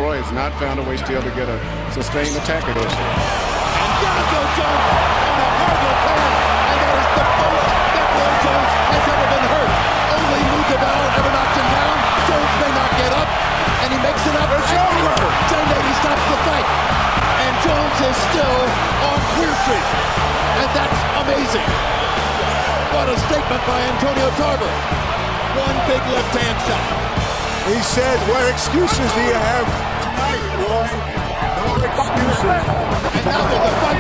Roy has not found a way still to get a sustained attack at this. And down goes Jones on a hard left hand, and that is the most that Floyd Jones has ever been hurt. Only Lou DeVal ever knocked him down. Jones may not get up, and he makes it up. It's over. Jay Nady stops the fight, and Jones is still on Clear Street, and that's amazing. What a statement by Antonio Tarver. One big left hand shot. He said, what excuses do you have tonight, Roy? No excuses. And now there's a fight.